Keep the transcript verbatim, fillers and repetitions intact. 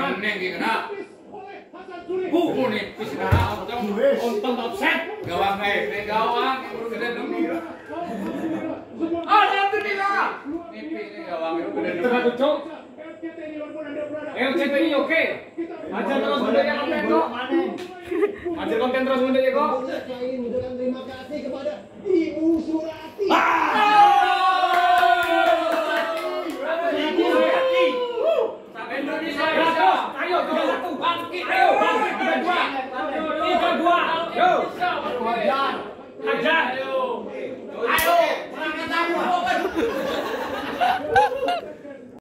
Aman neng iki kena. Buku nipis nah, untung offset. Gawang eh, ning gawang gede demi. Alhamdulillah. Nipis ning gawang itu gede demi. Cok. L C P I oke. Ajar terus budaya konten kok. Ajar konten terus budaya kok. Saya ingin mengucapkan terima kasih kepada Ibu Surati.